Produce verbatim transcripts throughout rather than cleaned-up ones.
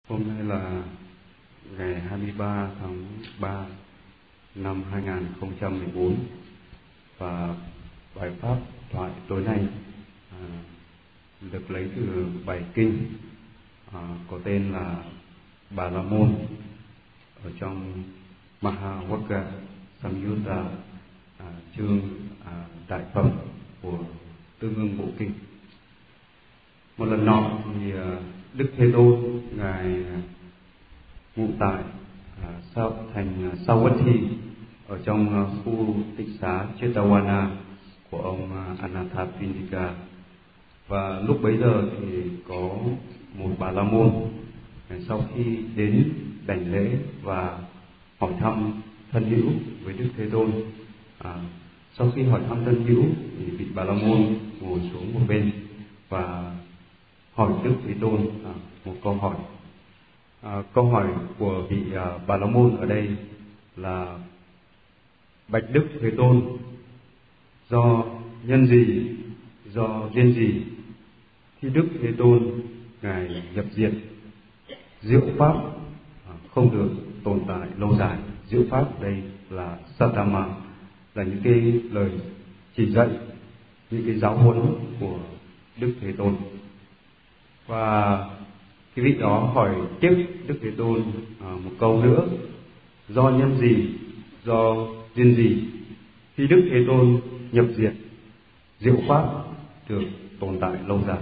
Hôm nay là ngày hai mươi ba tháng ba năm hai nghìn không trăm mười bốn và bài pháp thoại tối nay à, được lấy từ bài kinh à, có tên là Bà La Môn ở trong Mahāvagga Samyutta, à, chương à, đại phẩm của Tương Ưng Bộ Kinh. Một lần nọ thì à, Đức Thế Tôn ngài ngụ tại à, sao thành Savatthi ở trong à, khu tịnh xá Jetavana của ông à, Anathapindika, và lúc bấy giờ thì có một bà la môn sau khi đến đảnh lễ và hỏi thăm thân hữu với Đức Thế Tôn. À, sau khi hỏi thăm thân hữu thì vị bà la môn ngồi xuống một bên và hỏi Đức Thế Tôn à, một câu hỏi. À, câu hỏi của vị à, bà la môn ở đây là: bạch Đức Thế Tôn, do nhân gì, do duyên gì khi Đức Thế Tôn ngài nhập diệt, diệu pháp à, không được tồn tại lâu dài? Diệu pháp đây là Saddhamma, là những cái lời chỉ dạy, những cái giáo huấn của Đức Thế Tôn. Và cái vị đó hỏi tiếp Đức Thế Tôn à, một câu nữa: do nhân gì, do duyên gì khi Đức Thế Tôn nhập diệt, diệu pháp được tồn tại lâu dài?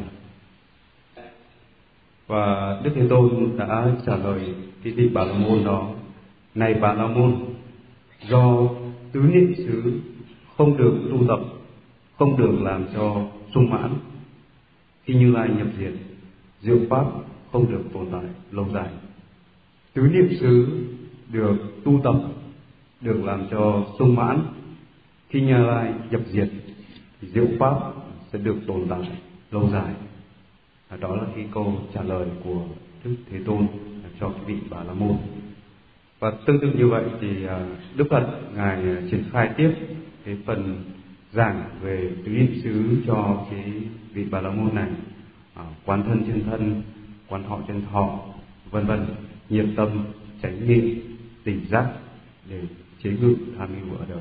Và Đức Thế Tôn đã trả lời cái vị bà la môn đó: này bà la môn, do tứ niệm xứ không được tu tập, không được làm cho sung mãn, khi Như Lai nhập diệt, diệu pháp không được tồn tại lâu dài. Tứ niệm xứ được tu tập, được làm cho sung mãn, khi Như Lai nhập diệt thì diệu pháp sẽ được tồn tại lâu dài. À, đó là cái câu trả lời của Đức Thế Tôn cho cái vị bà la môn. Và tương tự như vậy thì Đức Phật ngài triển khai tiếp cái phần giảng về tứ niệm xứ cho cái vị bà la môn này: à, quán thân chân thân, quán thọ chân thọ, vân vân, nhiệt tâm, chánh niệm, tỉnh giác để chế ngự tham ưu ở đời.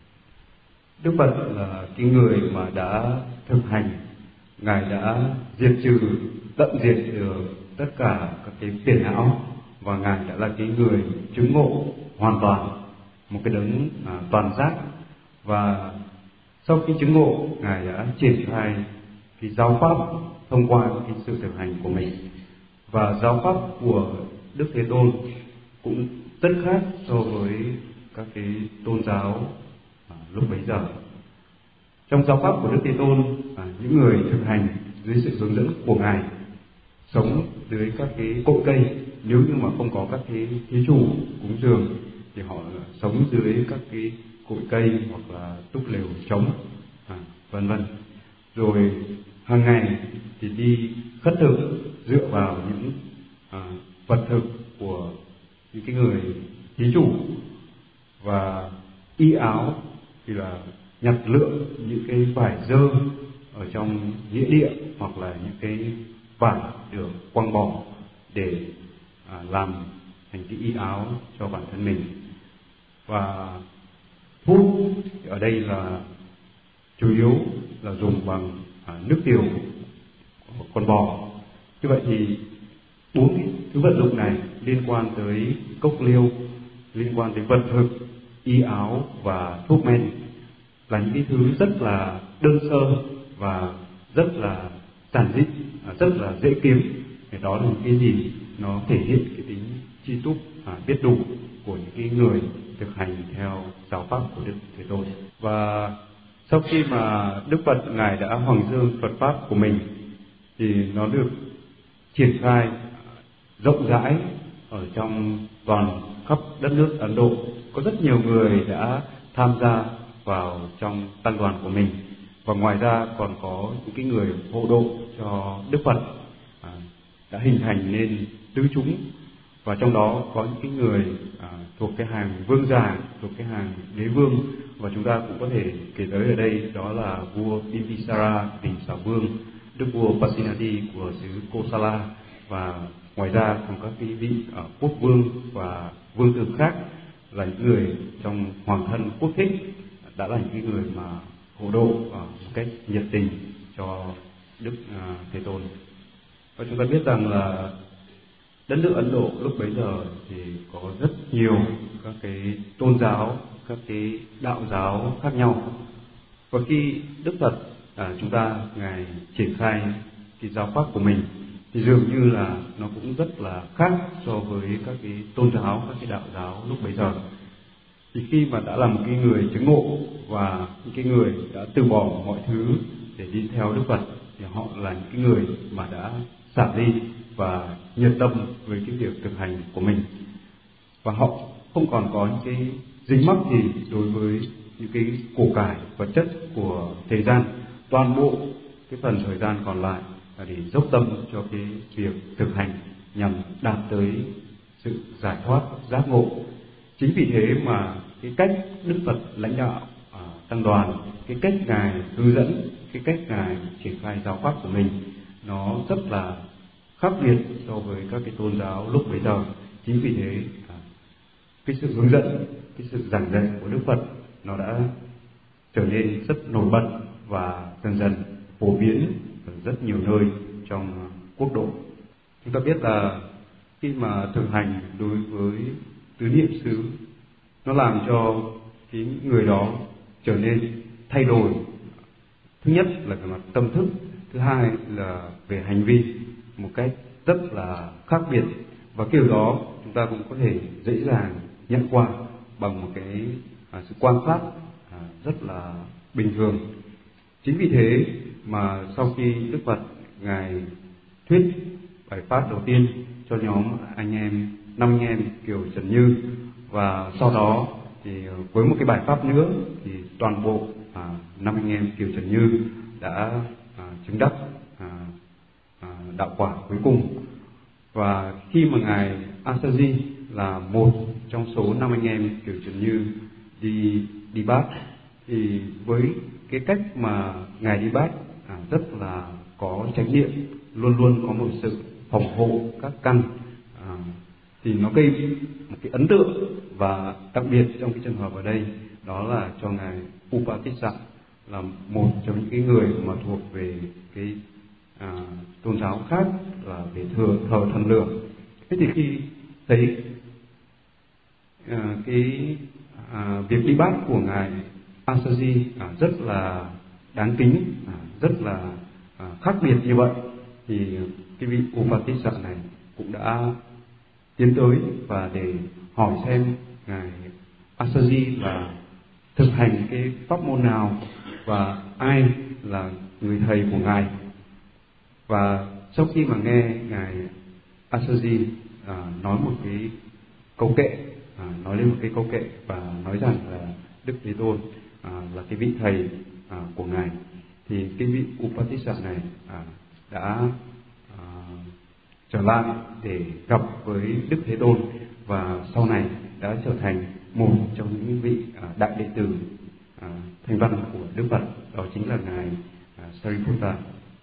Đức Phật là cái người mà đã thực hành, ngài đã diệt trừ, tận diệt được tất cả các cái phiền não, và ngài đã là cái người chứng ngộ hoàn toàn, một cái đấng à, toàn giác. Và sau khi chứng ngộ, ngài đã triển khai cái giáo pháp thông qua cái sự thực hành của mình. Và giáo pháp của Đức Thế Tôn cũng rất khác so với các cái tôn giáo à, lúc bấy giờ. Trong giáo pháp của Đức Thế Tôn, à, những người thực hành dưới sự hướng dẫn của ngài sống dưới các cái cội cây. Nếu như mà không có các cái thí chủ cúng dường thì họ sống dưới các cái cội cây hoặc là túp lều trống, à, vân vân. Rồi hàng ngày thì đi khất thực dựa vào những à, vật thực của những cái người thí chủ, và y áo thì là nhặt lượm những cái vải dơ ở trong nghĩa địa hoặc là những cái vải được quăng bỏ để à, làm thành cái y áo cho bản thân mình. Và thuốc ở đây là chủ yếu là dùng bằng à, nước tiểu của con bò. Như vậy thì bốn cái thứ vật dụng này liên quan tới cốc liêu, liên quan tới vật thực, y áo và thuốc men là những cái thứ rất là đơn sơ và rất là giản dị, rất là dễ kiếm. Thì đó là những cái gì nó thể hiện cái tính chi túc, à, biết đủ của những cái người thực hành theo giáo pháp của Đức Thế Tôn. Và sau khi mà Đức Phật ngài đã hoằng dương Phật pháp của mình thì nó được triển khai rộng rãi ở trong toàn khắp đất nước Ấn Độ. Có rất nhiều người đã tham gia vào trong tăng đoàn của mình, và ngoài ra còn có những cái người hộ độ cho Đức Phật à, đã hình thành nên tứ chúng, và trong đó có những cái người à, thuộc cái hàng vương giả, thuộc cái hàng đế vương, và chúng ta cũng có thể kể tới ở đây đó là vua Bimbisara tỉnh Xà Vương, đức vua Pasenadi của xứ Kosala, và ngoài ra còn các cái vị uh, quốc vương và vương tử khác là những người trong hoàng thân quốc thích đã là những cái người mà hộ độ uh, một cách nhiệt tình cho Đức uh, Thế Tôn. Và chúng ta biết rằng là đất nước Ấn Độ lúc bấy giờ thì có rất nhiều các cái tôn giáo, các cái đạo giáo khác nhau. Và khi Đức Phật à, chúng ta ngài triển khai cái giáo pháp của mình thì dường như là nó cũng rất là khác so với các cái tôn giáo, các cái đạo giáo lúc bấy giờ. Thì khi mà đã là một cái người chứng ngộ và những cái người đã từ bỏ mọi thứ để đi theo Đức Phật thì họ là những cái người mà đã xả ly và nhiệt tâm với cái việc thực hành của mình, và họ không còn có những cái dính mắc gì đối với những cái của cải vật chất của thế gian. Toàn bộ cái phần thời gian còn lại là để dốc tâm cho cái việc thực hành nhằm đạt tới sự giải thoát giác ngộ. Chính vì thế mà cái cách Đức Phật lãnh đạo à, tăng đoàn, cái cách ngài hướng dẫn, cái cách ngài triển khai giáo pháp của mình nó rất là khác biệt so với các cái tôn giáo lúc bấy giờ. Chính vì thế à, cái sự hướng dẫn, cái sự giảng dạy của Đức Phật nó đã trở nên rất nổi bật và dần dần phổ biến ở rất nhiều nơi trong quốc độ. Chúng ta biết là khi mà thực hành đối với tứ niệm xứ, nó làm cho cái người đó trở nên thay đổi. Thứ nhất là về mặt tâm thức, thứ hai là về hành vi một cách rất là khác biệt, và kiểu đó chúng ta cũng có thể dễ dàng nhận qua bằng một cái à, sự quan sát à, rất là bình thường. Chính vì thế mà sau khi Đức Phật ngài thuyết bài pháp đầu tiên cho nhóm anh em năm anh em kiểu Trần Như, và sau đó thì với một cái bài pháp nữa thì toàn bộ à, năm anh em kiểu Trần Như đã à, chứng đắc à, à, đạo quả cuối cùng. Và khi mà ngài Asaji là một trong số năm anh em kiểu Trần Như đi đi bát, thì với cái cách mà ngài đi bát à, rất là có chánh niệm, luôn luôn có một sự phòng hộ các căn, à, thì nó gây một cái ấn tượng. Và đặc biệt trong cái trường hợp ở đây đó là cho ngài Upatissa là một trong những cái người mà thuộc về cái à, tôn giáo khác là về thờ thờ thần lửa. Thế thì khi thấy à, cái à, việc đi bát của ngài Asaji à, rất là đáng kính, à, rất là à, khác biệt như vậy, thì cái vị Upatissa này cũng đã tiến tới và để hỏi xem ngài Asaji là thực hành cái pháp môn nào và ai là người thầy của ngài. Và sau khi mà nghe ngài Asaji à, nói một cái câu kệ, à, nói lên một cái câu kệ và nói rằng là Đức Thế Tôn à, là cái vị thầy à, của ngài, thì cái vị Upatissa này à, đã à, trở lại để gặp với Đức Thế Tôn, và sau này đã trở thành một trong những vị à, đại đệ tử à, thanh văn của Đức Phật, đó chính là ngài à, Sariputta.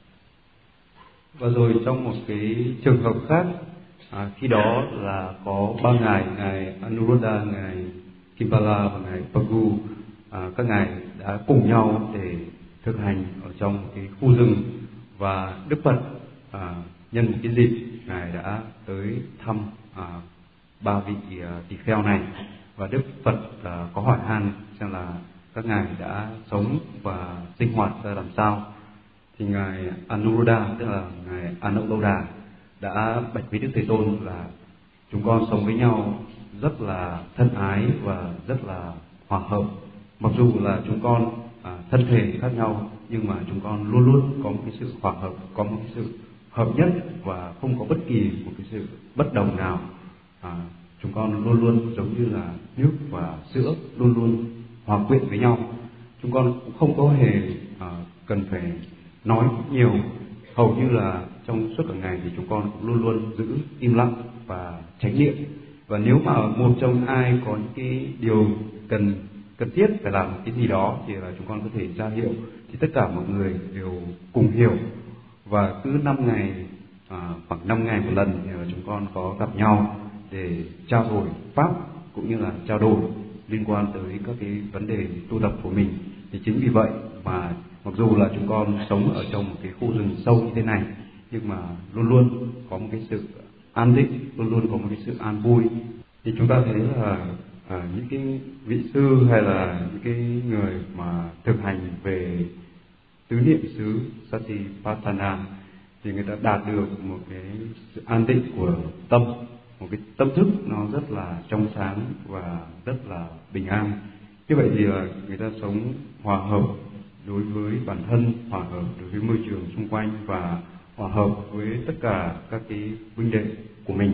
Và rồi trong một cái trường hợp khác, à, khi đó là có ba ngài, ngài Anuruddha, ngài Kimbala và ngài Phagu, à, các ngài đã cùng nhau để thực hành ở trong cái khu rừng, và Đức Phật à, nhân một cái dịp ngài đã tới thăm à, ba vị à, tỳ kheo này, và Đức Phật à, có hỏi han xem là các ngài đã sống và sinh hoạt ra làm sao. Thì ngài Anuruddha, tức là ngài Anuruddha, đã bạch với Đức Thế Tôn là chúng con sống với nhau rất là thân ái và rất là hòa hợp. Mặc dù là chúng con à, thân thể khác nhau, nhưng mà chúng con luôn luôn có một cái sự hòa hợp, có một cái sự hợp nhất, và không có bất kỳ một cái sự bất đồng nào. À, chúng con luôn luôn giống như là nước và sữa, luôn luôn hòa quyện với nhau. Chúng con cũng không có hề à, cần phải nói nhiều. Hầu như là trong suốt cả ngày thì chúng con cũng luôn luôn giữ im lặng và chánh niệm. Và nếu mà một trong hai có những cái điều cần cần thiết phải làm cái gì đó thì là chúng con có thể ra hiệu, thì tất cả mọi người đều cùng hiểu. Và cứ năm ngày à, khoảng năm ngày một lần thì chúng con có gặp nhau để trao đổi pháp cũng như là trao đổi liên quan tới các cái vấn đề tu tập của mình. Thì chính vì vậy mà mặc dù là chúng con sống ở trong một cái khu rừng sâu như thế này, nhưng mà luôn luôn có một cái sự an định, luôn luôn có một cái sự an vui. Thì chúng ta thấy là à, những cái vị sư hay là những cái người mà thực hành về tứ niệm xứ Satipatthana thì người ta đạt được một cái sự an định của tâm, một cái tâm thức nó rất là trong sáng và rất là bình an. Như vậy thì người ta sống hòa hợp đối với bản thân, hòa hợp đối với môi trường xung quanh và hòa hợp với tất cả các cái huynh đệ của mình.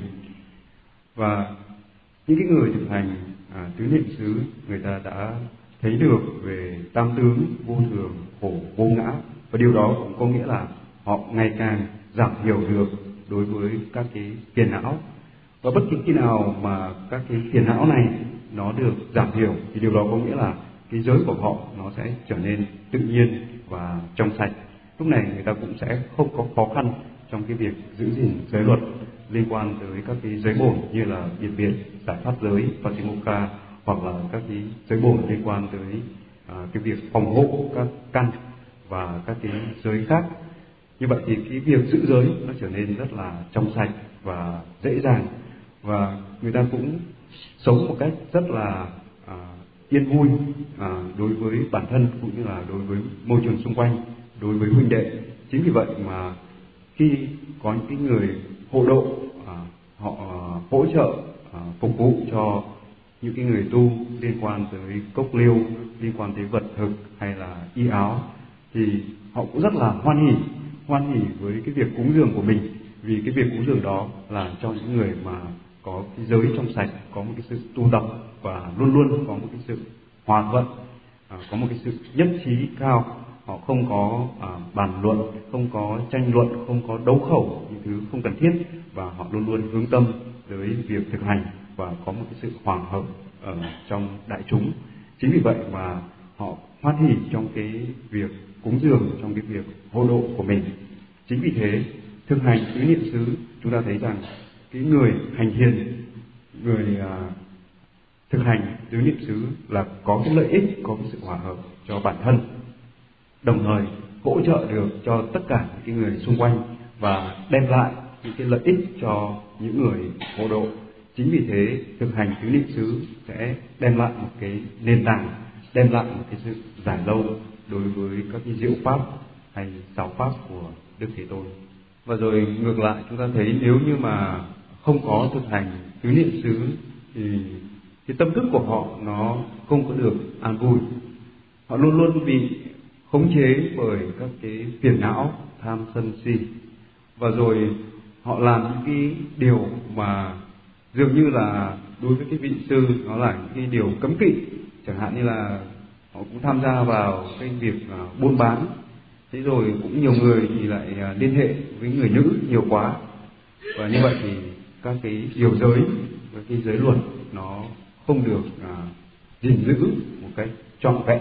Và những cái người thực hành à, tứ niệm xứ, người ta đã thấy được về tam tướng vô thường, khổ vô ngã, và điều đó cũng có nghĩa là họ ngày càng giảm hiểu được đối với các cái phiền não. Và bất kỳ khi nào mà các cái phiền não này nó được giảm hiểu thì điều đó có nghĩa là cái giới của họ nó sẽ trở nên tự nhiên và trong sạch. Lúc này người ta cũng sẽ không có khó khăn trong cái việc giữ gìn giới luật liên quan tới các cái giới bổn như là biệt biệt, giải thoát giới, Patimokkha, hoặc là các cái giới bổn liên quan tới à, cái việc phòng hộ các căn và các cái giới khác. Như vậy thì cái việc giữ giới nó trở nên rất là trong sạch và dễ dàng, và người ta cũng sống một cách rất là à, yên vui à, đối với bản thân cũng như là đối với môi trường xung quanh, đối với huynh đệ. Chính vì vậy mà khi có những cái người hộ độ, à, họ à, hỗ trợ à, phục vụ cho những cái người tu liên quan tới cốc liêu, liên quan tới vật thực hay là y áo, thì họ cũng rất là hoan hỉ, hoan hỉ với cái việc cúng dường của mình, vì cái việc cúng dường đó là cho những người mà có cái giới trong sạch, có một cái sự tu tập và luôn luôn có một cái sự hòa thuận, à, có một cái sự nhất trí cao. Họ không có à, bàn luận, không có tranh luận, không có đấu khẩu, những thứ không cần thiết, và họ luôn luôn hướng tâm tới việc thực hành và có một cái sự hòa hợp ở trong đại chúng. Chính vì vậy mà họ hoan hỉ trong cái việc cúng dường, trong cái việc hộ độ của mình. Chính vì thế thực hành tứ niệm xứ, chúng ta thấy rằng cái người hành thiền, người à, thực hành tứ niệm xứ là có cái lợi ích, có cái sự hòa hợp cho bản thân, đồng thời hỗ trợ được cho tất cả những cái người xung quanh và đem lại những cái lợi ích cho những người hộ độ. Chính vì thế thực hành tứ niệm xứ sẽ đem lại một cái nền tảng, đem lại một cái sự giải lâu đối với các cái diệu pháp hay giáo pháp của Đức Thế Tôn. Và rồi ngược lại, chúng ta thấy nếu như mà không có thực hành tứ niệm xứ thì cái tâm thức của họ nó không có được an vui. Họ luôn luôn bị khống chế bởi các cái phiền não, tham sân si, và rồi họ làm những cái điều mà dường như là đối với cái vị sư nó là những cái điều cấm kỵ. Chẳng hạn như là họ cũng tham gia vào cái việc uh, buôn bán, thế rồi cũng nhiều người thì lại uh, liên hệ với người nữ nhiều quá, và như vậy thì các cái điều giới với cái giới luật nó không được uh, gìn giữ một cách trọn vẹn.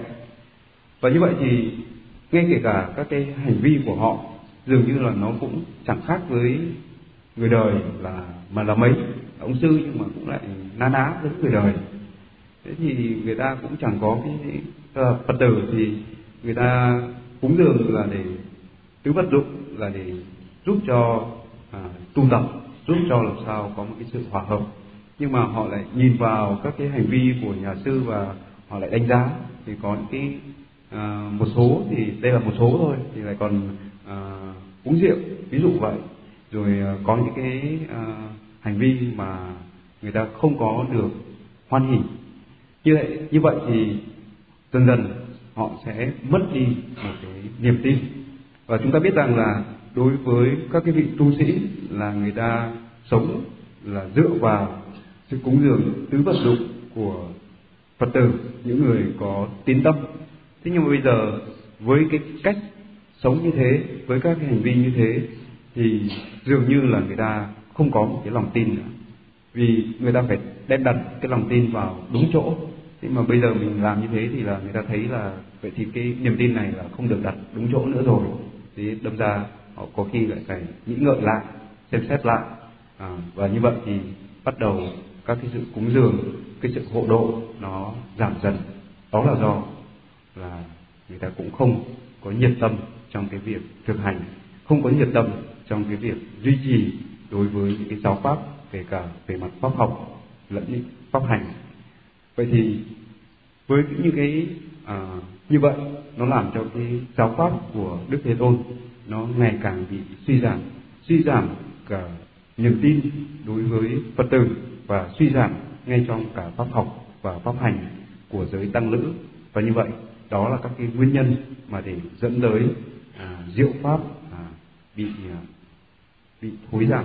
Và như vậy thì ngay kể cả các cái hành vi của họ dường như là nó cũng chẳng khác với người đời là mà là mấy ông sư, nhưng mà cũng lại na ná với người đời. Thế thì người ta cũng chẳng có cái uh, Phật tử thì người ta cúng dường là để tứ vật dụng, là để giúp cho à, tu tập, giúp cho làm sao có một cái sự hòa hợp. Nhưng mà họ lại nhìn vào các cái hành vi của nhà sư và họ lại đánh giá, thì có những cái à, một số thì đây là một số thôi, thì lại còn à, uống rượu, ví dụ vậy. Rồi à, có những cái à, hành vi mà người ta không có được hoan hỉ. Như vậy, như vậy thì dần dần họ sẽ mất đi một cái niềm tin. Và chúng ta biết rằng là đối với các cái vị tu sĩ là người ta sống là dựa vào sự cúng dường tứ vật dụng của Phật tử, những người có tín tâm. Thế nhưng mà bây giờ với cái cách sống như thế, với các cái hành vi như thế, thì dường như là người ta không có một cái lòng tin nữa. Vì người ta phải đem đặt cái lòng tin vào đúng chỗ. Thế mà bây giờ mình làm như thế thì là người ta thấy là vậy thì cái niềm tin này là không được đặt đúng chỗ nữa rồi. Thế đâm ra họ có khi lại phải nghĩ ngợi lại xem xét lại. À, và như vậy thì bắt đầu các cái sự cúng dường, cái sự hộ độ nó giảm dần. Đó là do là người ta cũng không có nhiệt tâm trong cái việc thực hành, không có nhiệt tâm trong cái việc duy trì đối với những cái giáo pháp, kể cả về mặt pháp học lẫn những pháp hành. Vậy thì với những cái à, như vậy nó làm cho cái giáo pháp của Đức Thế Tôn nó ngày càng bị suy giảm, suy giảm cả niềm tin đối với Phật tử và suy giảm ngay trong cả pháp học và pháp hành của giới tăng lữ. Và như vậy đó là các cái nguyên nhân mà để dẫn tới à, diệu pháp à, bị à, bị thối giảm.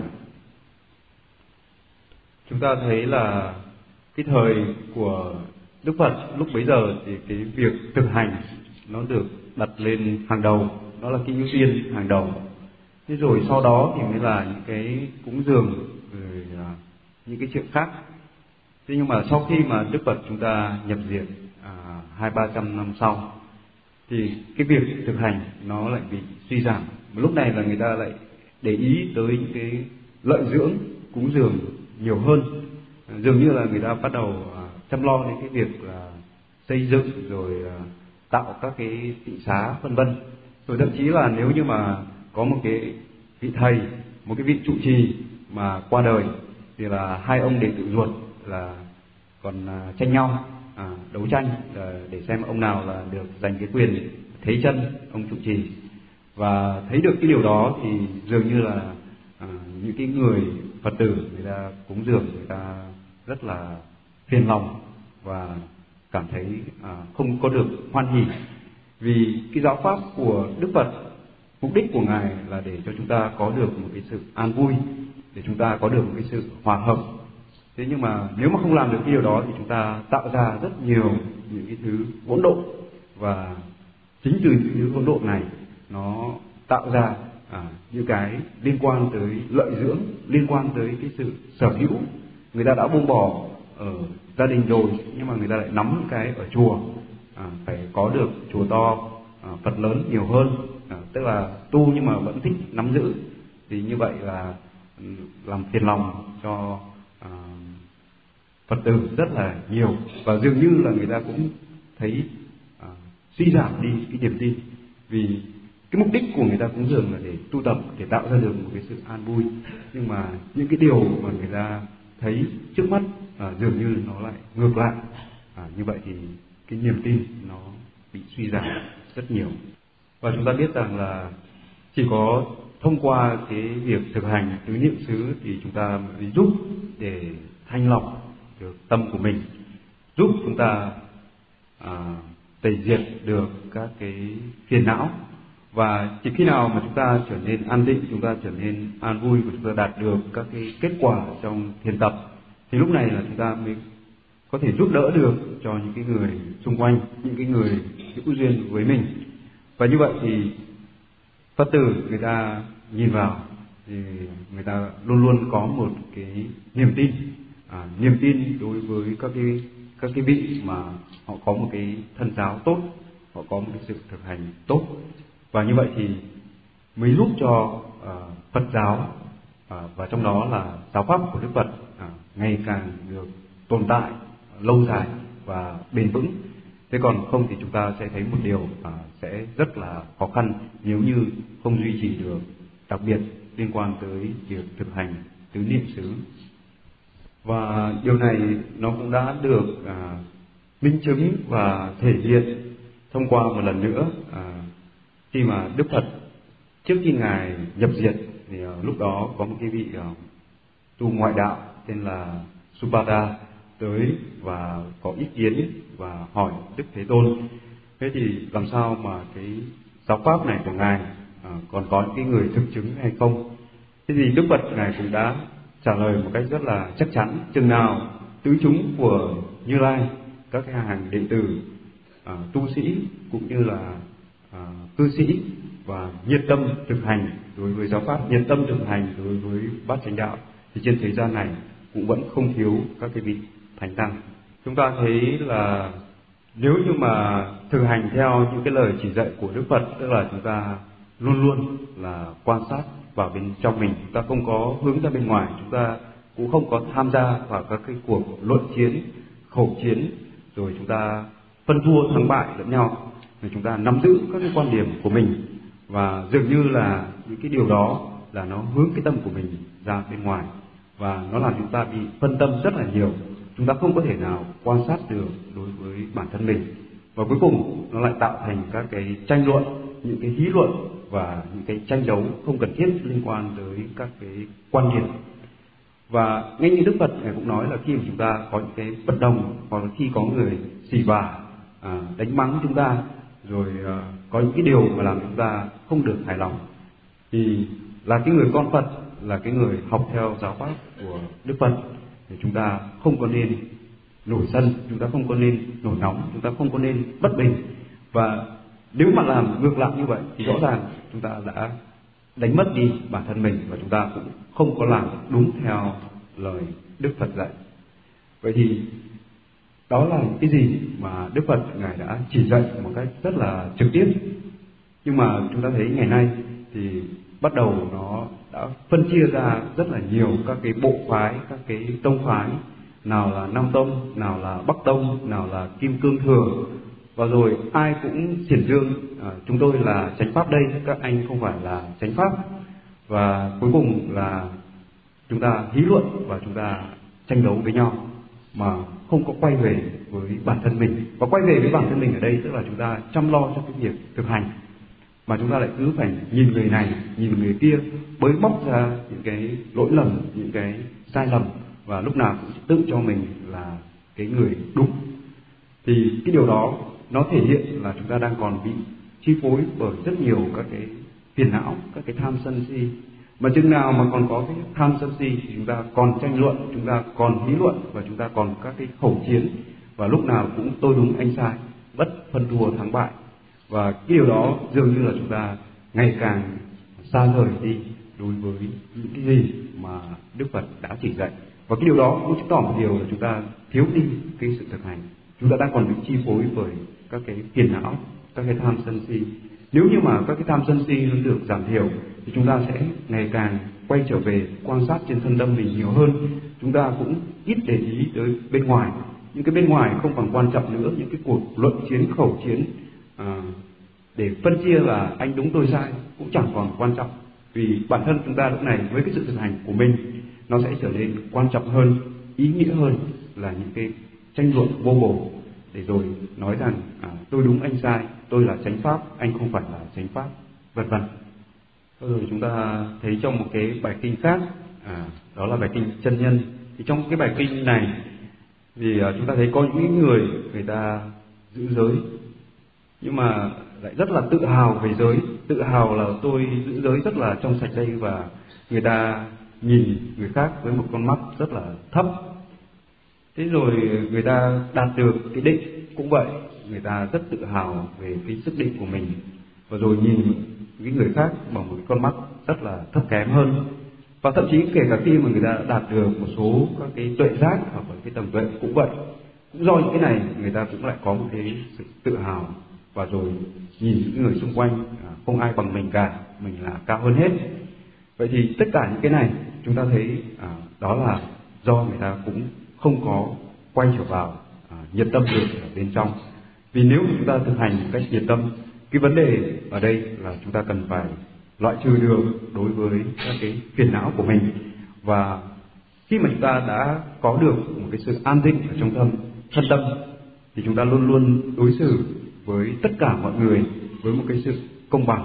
Chúng ta thấy là cái thời của Đức Phật lúc bấy giờ thì cái việc thực hành nó được đặt lên hàng đầu, đó là cái ưu tiên hàng đầu. Thế rồi sau đó thì mới là những cái cúng dường, rồi à, những cái chuyện khác. Thế nhưng mà sau khi mà Đức Phật chúng ta nhập diệt à, hai ba trăm năm sau thì cái việc thực hành nó lại bị suy giảm. Lúc này là người ta lại để ý tới những cái lợi dưỡng cúng dường nhiều hơn, dường như là người ta bắt đầu à, chăm lo đến cái việc là xây dựng rồi à, tạo các cái tịnh xá vân vân. Rồi thậm chí là nếu như mà có một cái vị thầy, một cái vị trụ trì mà qua đời thì là hai ông đệ tử ruột là còn à, tranh nhau, à, đấu tranh là để xem ông nào là được giành cái quyền thế chân ông trụ trì. Và thấy được cái điều đó thì dường như là à, những cái người Phật tử người ta cúng dường người ta rất là phiền lòng và cảm thấy à, không có được hoan hỉ, vì cái giáo pháp của Đức Phật, mục đích của Ngài là để cho chúng ta có được một cái sự an vui, để chúng ta có được một cái sự hòa hợp. Thế nhưng mà nếu mà không làm được cái điều đó thì chúng ta tạo ra rất nhiều những cái thứ hỗn độn, và chính từ những thứ hỗn độn này nó tạo ra à, những cái liên quan tới lợi dưỡng, liên quan tới cái sự sở hữu. Người ta đã buông bỏ ở gia đình rồi nhưng mà người ta lại nắm những cái ở chùa, à, phải có được chùa to, à, Phật lớn nhiều hơn, à, tức là tu nhưng mà vẫn thích nắm giữ. Thì như vậy là làm phiền lòng cho à, Phật tử rất là nhiều, và dường như là người ta cũng thấy à, suy giảm đi cái niềm tin, vì cái mục đích của người ta cúng dường là để tu tập, để tạo ra được một cái sự an vui. Nhưng mà những cái điều mà người ta thấy trước mắt à, dường như nó lại ngược lại. À, như vậy thì cái niềm tin nó bị suy giảm rất nhiều. Và chúng ta biết rằng là chỉ có thông qua cái việc thực hành tứ niệm xứ thì chúng ta mới giúp để thanh lọc được tâm của mình, giúp chúng ta à, tẩy diệt được các cái phiền não. Và chỉ khi nào mà chúng ta trở nên an định, chúng ta trở nên an vui, và chúng ta đạt được các cái kết quả trong thiền tập, thì lúc này là chúng ta mới có thể giúp đỡ được cho những cái người xung quanh, những cái người hữu duyên với mình. Và như vậy thì Phật tử người ta nhìn vào thì người ta luôn luôn có một cái niềm tin, à, niềm tin đối với các cái các cái vị mà họ có một cái thân giáo tốt, họ có một cái sự thực hành tốt. Và như vậy thì mới giúp cho uh, Phật giáo uh, và trong đó là giáo pháp của Đức Phật uh, ngày càng được tồn tại lâu dài và bền vững. Thế còn không thì chúng ta sẽ thấy một điều uh, sẽ rất là khó khăn nếu như không duy trì được, đặc biệt liên quan tới việc thực hành tứ niệm xứ. Và điều này nó cũng đã được uh, minh chứng và thể hiện thông qua một lần nữa uh, khi mà Đức Phật trước khi Ngài nhập diệt thì uh, lúc đó có một cái vị uh, tu ngoại đạo tên là Subhada tới và có ý kiến và hỏi Đức Thế Tôn, thế thì làm sao mà cái giáo pháp này của Ngài uh, còn có những cái người thực chứng hay không? Thế thì Đức Phật Ngài cũng đã trả lời một cách rất là chắc chắn, chừng nào tứ chúng của Như Lai, các cái hàng đệ tử, uh, tu sĩ cũng như là uh, cư sĩ và nhiệt tâm thực hành đối với giáo pháp, nhiệt tâm thực hành đối với bát chánh đạo, thì trên thế gian này cũng vẫn không thiếu các cái vị thánh tăng. Chúng ta thấy là nếu như mà thực hành theo những cái lời chỉ dạy của Đức Phật, tức là chúng ta luôn luôn là quan sát vào bên trong mình, chúng ta không có hướng ra bên ngoài, chúng ta cũng không có tham gia vào các cái cuộc luận chiến, khẩu chiến, rồi chúng ta phân thua thắng bại lẫn nhau, rồi chúng ta nắm giữ các cái quan điểm của mình, và dường như là những cái điều đó là nó hướng cái tâm của mình ra bên ngoài, và nó làm chúng ta bị phân tâm rất là nhiều. Chúng ta không có thể nào quan sát được đối với bản thân mình, và cuối cùng nó lại tạo thành các cái tranh luận, những cái hí luận và những cái tranh đấu không cần thiết liên quan tới các cái quan điểm. Và ngay như Đức Phật Ngài cũng nói là khi mà chúng ta có những cái bất đồng, hoặc là khi có người xỉ vả, à, đánh mắng chúng ta, rồi à, có những cái điều mà làm chúng ta không được hài lòng, thì là cái người con Phật, là cái người học theo giáo pháp của Đức Phật, thì chúng ta không có nên nổi sân, chúng ta không có nên nổi nóng, chúng ta không có nên bất bình. Và nếu mà làm ngược lại như vậy thì rõ ràng chúng ta đã đánh mất đi bản thân mình, và chúng ta cũng không có làm đúng theo lời Đức Phật dạy. Vậy thì đó là cái gì mà Đức Phật Ngài đã chỉ dạy một cách rất là trực tiếp. Nhưng mà chúng ta thấy ngày nay thì bắt đầu nó đã phân chia ra rất là nhiều các cái bộ phái, các cái tông phái, nào là Nam Tông, nào là Bắc Tông, nào là Kim Cương Thừa, và rồi ai cũng xiển dương à, chúng tôi là chánh pháp đây, các anh không phải là chánh pháp. Và cuối cùng là chúng ta hí luận và chúng ta tranh đấu với nhau, mà không có quay về với bản thân mình. Và quay về với bản thân mình ở đây tức là chúng ta chăm lo cho cái việc thực hành, mà chúng ta lại cứ phải nhìn người này, nhìn người kia, bới bóc ra những cái lỗi lầm, những cái sai lầm, và lúc nào cũng tự cho mình là cái người đúng. Thì cái điều đó nó thể hiện là chúng ta đang còn bị chi phối bởi rất nhiều các cái phiền não, các cái tham sân si. Mà chừng nào mà còn có cái tham sân si thì chúng ta còn tranh luận, chúng ta còn lý luận, và chúng ta còn các cái khẩu chiến, và lúc nào cũng tôi đúng anh sai, bất phân thua thắng bại. Và cái điều đó dường như là chúng ta ngày càng xa rời đi đối với những cái gì mà Đức Phật đã chỉ dạy. Và cái điều đó cũng chứng tỏ một điều là chúng ta thiếu đi cái sự thực hành. Chúng ta đang còn bị chi phối bởi các cái phiền não, các cái tham sân si. Nếu như mà các cái tham sân si nó được giảm thiểu thì chúng ta sẽ ngày càng quay trở về quan sát trên thân tâm mình nhiều hơn. Chúng ta cũng ít để ý tới bên ngoài. Những cái bên ngoài không còn quan trọng nữa, những cái cuộc luận chiến, khẩu chiến à, để phân chia là anh đúng tôi sai cũng chẳng còn quan trọng. Vì bản thân chúng ta lúc này với cái sự thực hành của mình, nó sẽ trở nên quan trọng hơn, ý nghĩa hơn là những cái tranh luận vô bổ, để rồi nói rằng à, tôi đúng anh sai, tôi là chánh pháp, anh không phải là chánh pháp, vân vân. Rồi chúng ta thấy trong một cái bài kinh khác, à, đó là bài kinh Chân Nhân. Thì trong cái bài kinh này thì à, chúng ta thấy có những người người ta giữ giới, nhưng mà lại rất là tự hào về giới, tự hào là tôi giữ giới rất là trong sạch đây, và người ta nhìn người khác với một con mắt rất là thấp. Thế rồi người ta đạt được cái định cũng vậy, người ta rất tự hào về cái sức định của mình, và rồi nhìn những người khác bằng một cái con mắt rất là thấp kém hơn. Và thậm chí kể cả khi mà người ta đạt được một số các cái tuệ giác hoặc là cái tầm tuệ cũng vậy, cũng do những cái này người ta cũng lại có một cái sự tự hào, và rồi nhìn những người xung quanh à, không ai bằng mình cả, mình là cao hơn hết. Vậy thì tất cả những cái này chúng ta thấy à, đó là do người ta cũng không có quay trở vào à, nhiệt tâm được ở bên trong. Vì nếu chúng ta thực hành một cách nhiệt tâm, cái vấn đề ở đây là chúng ta cần phải loại trừ được đối với các cái phiền não của mình. Và khi mà chúng ta đã có được một cái sự an định ở trong tâm, thân tâm, thì chúng ta luôn luôn đối xử với tất cả mọi người với một cái sự công bằng,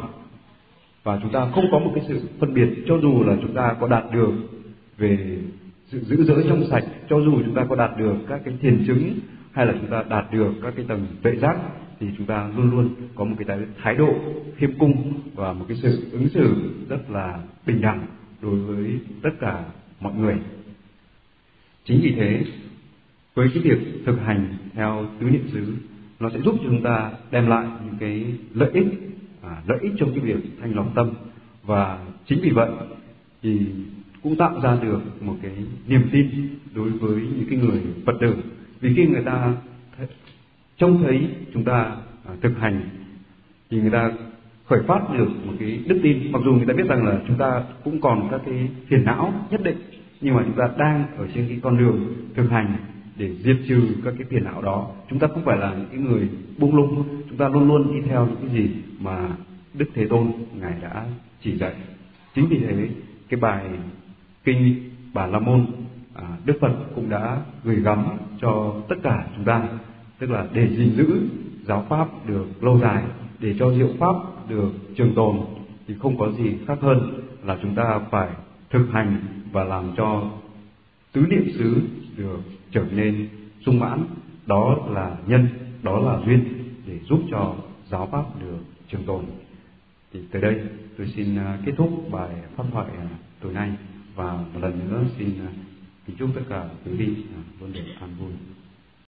và chúng ta không có một cái sự phân biệt. Cho dù là chúng ta có đạt được về sự giữ giới trong sạch, cho dù chúng ta có đạt được các cái thiền chứng, hay là chúng ta đạt được các cái tầng tuệ giác, thì chúng ta luôn luôn có một cái thái độ khiêm cung và một cái sự ứng xử rất là bình đẳng đối với tất cả mọi người. Chính vì thế, với cái việc thực hành theo tứ niệm xứ, nó sẽ giúp cho chúng ta đem lại những cái lợi ích, à, lợi ích trong cái việc thanh lọc tâm. Và chính vì vậy thì cũng tạo ra được một cái niềm tin đối với những cái người Phật tử. Vì khi người ta trông thấy chúng ta à, thực hành thì người ta khởi phát được một cái đức tin, mặc dù người ta biết rằng là chúng ta cũng còn các cái phiền não nhất định, nhưng mà chúng ta đang ở trên cái con đường thực hành để diệt trừ các cái phiền não đó. Chúng ta không phải là những cái người buông lung, chúng ta luôn luôn đi theo những cái gì mà Đức Thế Tôn Ngài đã chỉ dạy. Chính vì thế cái bài kinh Bà La Môn à, Đức Phật cũng đã gửi gắm cho tất cả chúng ta, tức là để gìn giữ giáo pháp được lâu dài, để cho diệu pháp được trường tồn, thì không có gì khác hơn là chúng ta phải thực hành và làm cho tứ niệm xứ được trở nên sung mãn. Đó là nhân, đó là duyên để giúp cho giáo pháp được trường tồn. Thì tới đây tôi xin kết thúc bài pháp thoại tối nay, và một lần nữa xin kính chúc tất cả quý vị luôn được an vui.